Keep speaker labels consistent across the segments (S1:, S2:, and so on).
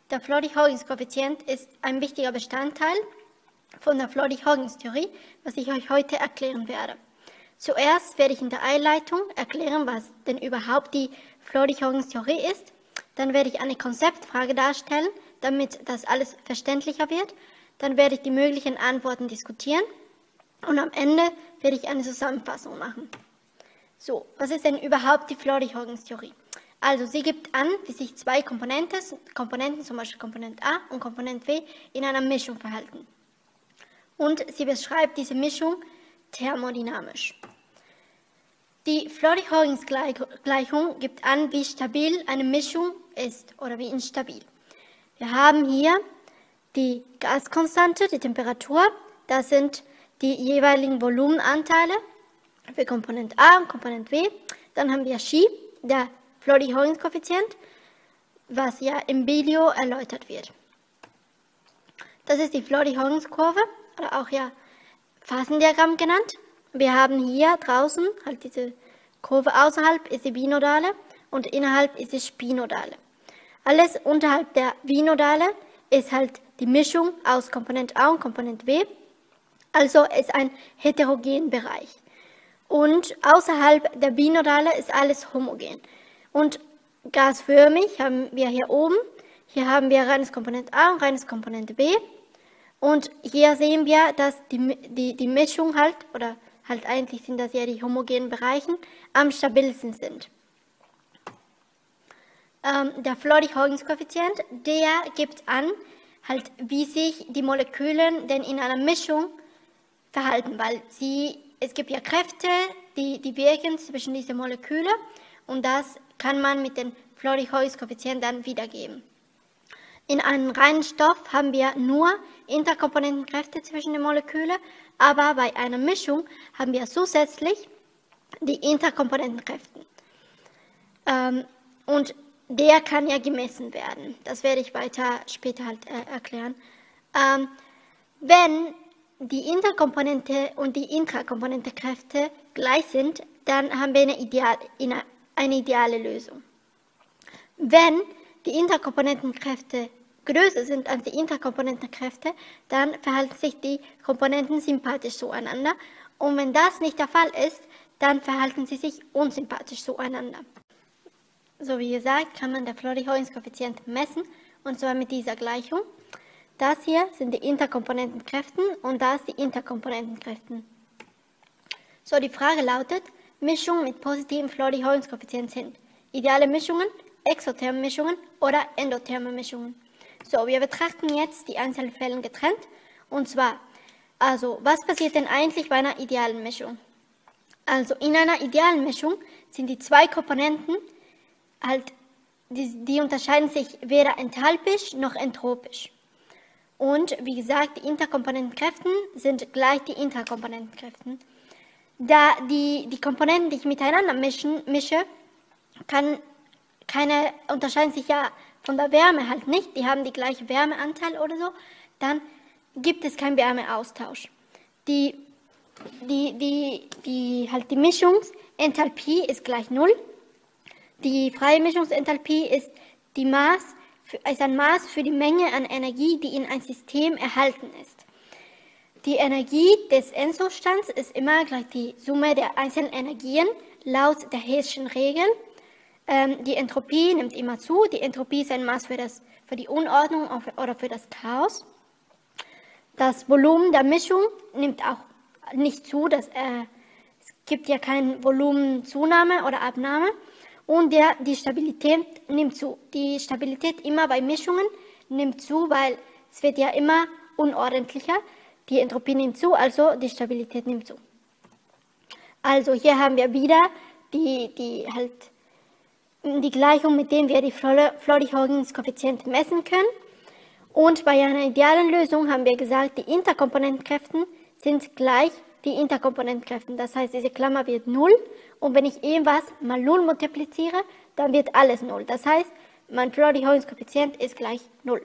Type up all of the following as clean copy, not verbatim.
S1: Der Floody-Huggins-Koeffizient ist ein wichtiger Bestandteil von der Floody-Huggins-Theorie, was ich euch heute erklären werde. Zuerst werde ich in der Einleitung erklären, was denn überhaupt die Floody-Huggins-Theorie ist. Dann werde ich eine Konzeptfrage darstellen, damit das alles verständlicher wird. Dann werde ich die möglichen Antworten diskutieren und am Ende werde ich eine Zusammenfassung machen. So, was ist denn überhaupt die Floody-Huggins-Theorie? Also, sie gibt an, wie sich zwei Komponenten, zum Beispiel Komponent A und Komponent W, in einer Mischung verhalten. Und sie beschreibt diese Mischung thermodynamisch. Die Floody-Huggins-Gleichung gibt an, wie stabil eine Mischung ist oder wie instabil. Wir haben hier die Gaskonstante, die Temperatur, das sind die jeweiligen Volumenanteile für Komponent A und Komponent W. Dann haben wir Chi, der Floody-Huggins-Koeffizient, was ja im Video erläutert wird. Das ist die Floody-Huggins-Kurve oder auch ja Phasendiagramm genannt. Wir haben hier draußen halt diese Kurve, außerhalb ist die Binodale und innerhalb ist die Spinodale. Alles unterhalb der Binodale ist halt die Mischung aus Komponent A und Komponent W, also ist ein heterogener Bereich. Und außerhalb der Binodale ist alles homogen. Und gasförmig haben wir hier oben, hier haben wir reines Komponent A und reines Komponent B. Und hier sehen wir, dass die Mischung halt, oder halt eigentlich sind das ja die homogenen Bereiche, am stabilsten sind. Der Floody-Huggins-Koeffizient, der gibt an, halt, wie sich die Moleküle denn in einer Mischung verhalten, weil es gibt ja Kräfte, die wirken zwischen diesen Molekülen und das kann man mit dem Floody-Huggins-Koeffizient dann wiedergeben. In einem reinen Stoff haben wir nur Interkomponentenkräfte zwischen den Molekülen, aber bei einer Mischung haben wir zusätzlich die Interkomponentenkräfte. Und der kann ja gemessen werden. Das werde ich später halt erklären. Wenn die Interkomponente und die Intrakomponentenkräfte gleich sind, dann haben wir eine ideale Lösung. Wenn die Interkomponentenkräfte größer sind als die Interkomponentenkräfte, dann verhalten sich die Komponenten sympathisch zueinander. Und wenn das nicht der Fall ist, dann verhalten sie sich unsympathisch zueinander. So wie gesagt, kann man den Floody-Huggins-Koeffizient messen, und zwar mit dieser Gleichung. Das hier sind die Interkomponentenkräfte und das die Interkomponentenkräfte. So, die Frage lautet, Mischungen mit positivem Floody-Huggins-Koeffizient sind ideale Mischungen, exotherme Mischungen oder endotherme Mischungen. So, wir betrachten jetzt die einzelnen Fälle getrennt. Und zwar, also, was passiert denn eigentlich bei einer idealen Mischung? Also, in einer idealen Mischung sind die zwei Komponenten halt, die unterscheiden sich weder enthalpisch noch entropisch. Und wie gesagt, die Interkomponentenkräfte sind gleich die Interkomponentenkräfte. Da die Komponenten, die ich miteinander mische, unterscheiden sich ja von der Wärme halt nicht, die haben die gleiche Wärmeanteil oder so, dann gibt es keinen Wärmeaustausch. Die Mischungsenthalpie ist gleich 0. Die freie Mischungsenthalpie ist ein Maß für die Menge an Energie, die in ein System erhalten ist. Die Energie des Endzustands ist immer gleich die Summe der einzelnen Energien laut der Hessischen Regel. Die Entropie nimmt immer zu. Die Entropie ist ein Maß für die Unordnung oder für das Chaos. Das Volumen der Mischung nimmt auch nicht zu. Es gibt ja keine Volumenzunahme oder Abnahme. Und die Stabilität nimmt zu. Die Stabilität immer bei Mischungen nimmt zu, weil es wird ja immer unordentlicher. Die Entropie nimmt zu, also die Stabilität nimmt zu. Also hier haben wir wieder die Gleichung, mit der wir die Floody-Huggins-Koeffizient messen können. Und bei einer idealen Lösung haben wir gesagt, die Interkomponentenkräfte sind gleich die Interkomponentenkräfte. Das heißt, diese Klammer wird 0. Und wenn ich irgendwas mal 0 multipliziere, dann wird alles 0. Das heißt, mein Floody-Huggins-Koeffizient ist gleich 0.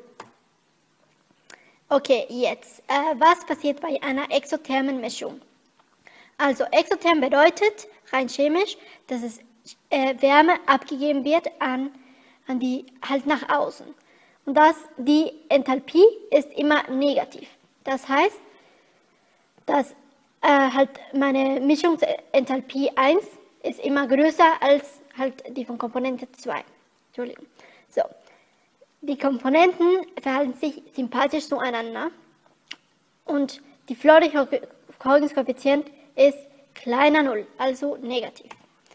S1: Okay, jetzt, was passiert bei einer exothermen Mischung? Also exotherm bedeutet, rein chemisch, dass es Wärme abgegeben wird halt nach außen. Und die Enthalpie ist immer negativ. Das heißt, dass halt meine Mischungsenthalpie 1 ist immer größer als halt die von Komponente 2. Entschuldigung. So. Die Komponenten verhalten sich sympathisch zueinander und die Flüchtigkeitskoeffizient ist kleiner 0, also negativ.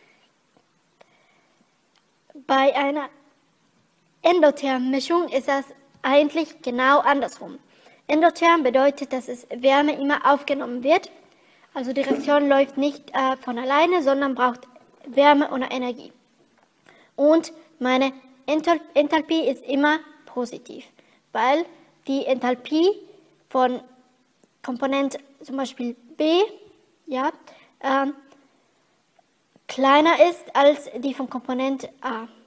S1: Bei einer endothermen Mischung ist das eigentlich genau andersrum. Endotherm bedeutet, dass es Wärme immer aufgenommen wird. Also die Reaktion läuft nicht von alleine, sondern braucht Wärme oder Energie. Und meine Enthalpie ist immer positiv, weil die Enthalpie von Komponent zum Beispiel B kleiner ist als die von Komponent A.